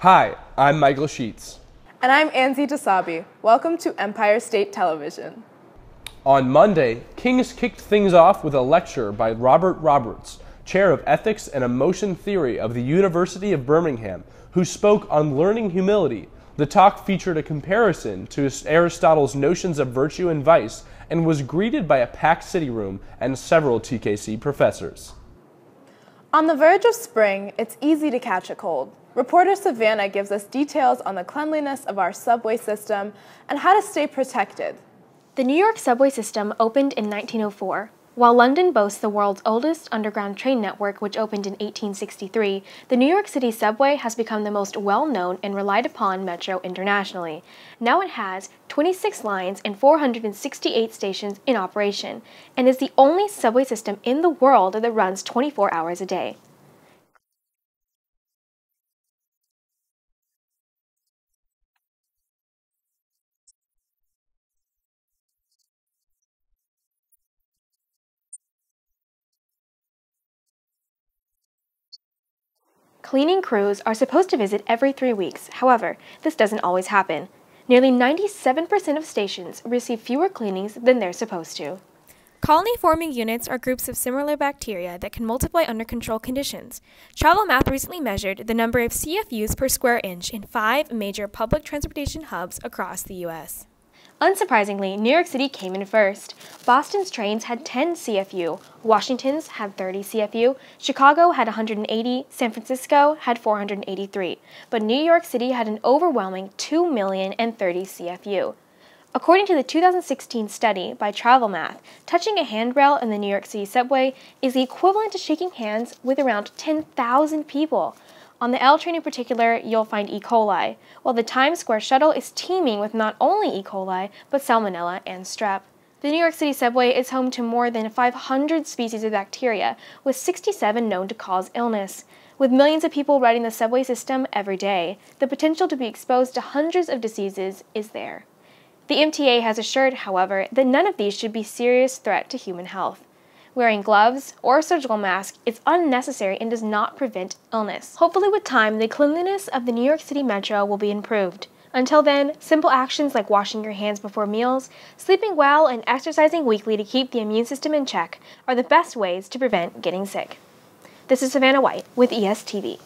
Hi, I'm Michael Sheets. And I'm Anzi Dasabi. Welcome to Empire State Television. On Monday, Kings kicked things off with a lecture by Robert Roberts, Chair of Ethics and Emotion Theory of the University of Birmingham, who spoke on learning humility. The talk featured a comparison to Aristotle's notions of virtue and vice and was greeted by a packed city room and several TKC professors. On the verge of spring, it's easy to catch a cold. Reporter Savannah gives us details on the cleanliness of our subway system and how to stay protected. The New York subway system opened in 1904. While London boasts the world's oldest underground train network, which opened in 1863, the New York City subway has become the most well-known and relied upon metro internationally. Now it has 26 lines and 468 stations in operation, and is the only subway system in the world that runs 24 hours a day. Cleaning crews are supposed to visit every 3 weeks. However, this doesn't always happen. Nearly 97% of stations receive fewer cleanings than they're supposed to. Colony-forming units are groups of similar bacteria that can multiply under controlled conditions. Travel Math recently measured the number of CFUs per square inch in 5 major public transportation hubs across the U.S. Unsurprisingly, New York City came in first. Boston's trains had 10 CFU, Washington's had 30 CFU, Chicago had 180, San Francisco had 483, but New York City had an overwhelming 2,030,000 CFU. According to the 2016 study by Travel Math, touching a handrail in the New York City subway is the equivalent to shaking hands with around 10,000 people. On the L train in particular, you'll find E. coli, while the Times Square shuttle is teeming with not only E. coli, but salmonella and strep. The New York City subway is home to more than 500 species of bacteria, with 67 known to cause illness. With millions of people riding the subway system every day, the potential to be exposed to hundreds of diseases is there. The MTA has assured, however, that none of these should be a serious threat to human health. Wearing gloves or a surgical mask is unnecessary and does not prevent illness. Hopefully with time, the cleanliness of the New York City Metro will be improved. Until then, simple actions like washing your hands before meals, sleeping well, and exercising weekly to keep the immune system in check are the best ways to prevent getting sick. This is Savannah White with ESTv.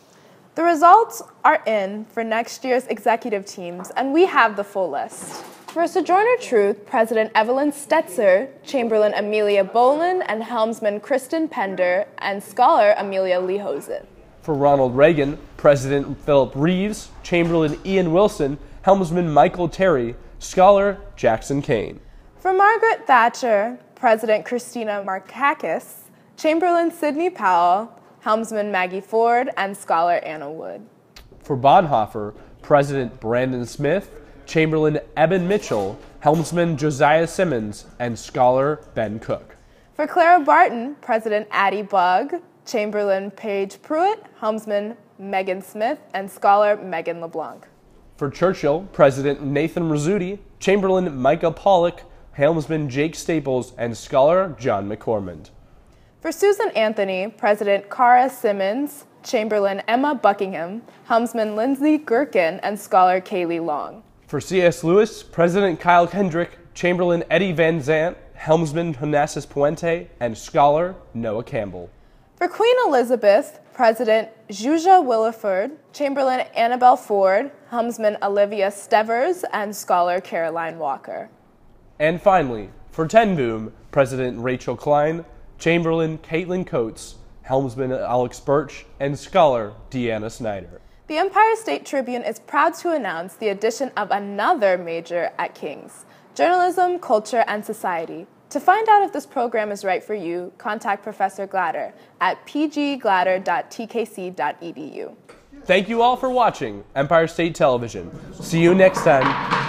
The results are in for next year's executive teams, and we have the full list. For Sojourner Truth, President Evelyn Stetzer, Chamberlain Amelia Bolin, and Helmsman Kristen Pender, and Scholar Amelia Lehosen. For Ronald Reagan, President Philip Reeves, Chamberlain Ian Wilson, Helmsman Michael Terry, Scholar Jackson Kane. For Margaret Thatcher, President Christina Markakis, Chamberlain Sidney Powell, Helmsman Maggie Ford, and Scholar Anna Wood. For Bonhoeffer, President Brandon Smith, Chamberlain Eben Mitchell, Helmsman Josiah Simmons, and Scholar Ben Cook. For Clara Barton, President Addie Bugg, Chamberlain Paige Pruitt, Helmsman Megan Smith, and Scholar Megan LeBlanc. For Churchill, President Nathan Rizzuti, Chamberlain Micah Pollock, Helmsman Jake Staples, and Scholar John McCormick. For Susan Anthony, President Cara Simmons, Chamberlain Emma Buckingham, Helmsman Lindsay Gherkin, and Scholar Kaylee Long. For C.S. Lewis, President Kyle Kendrick, Chamberlain Eddie Van Zant, Helmsman Onassis Puente, and Scholar Noah Campbell. For Queen Elizabeth, President Zsuzsa Williford, Chamberlain Annabelle Ford, Helmsman Olivia Stevers, and Scholar Caroline Walker. And finally, for Ten Boom, President Rachel Klein, Chamberlain Caitlin Coates, Helmsman Alex Birch, and Scholar Deanna Snyder. The Empire State Tribune is proud to announce the addition of another major at King's, Journalism, Culture, and Society. To find out if this program is right for you, contact Professor Glatter at pgglatter.tkc.edu. Thank you all for watching Empire State Television. See you next time.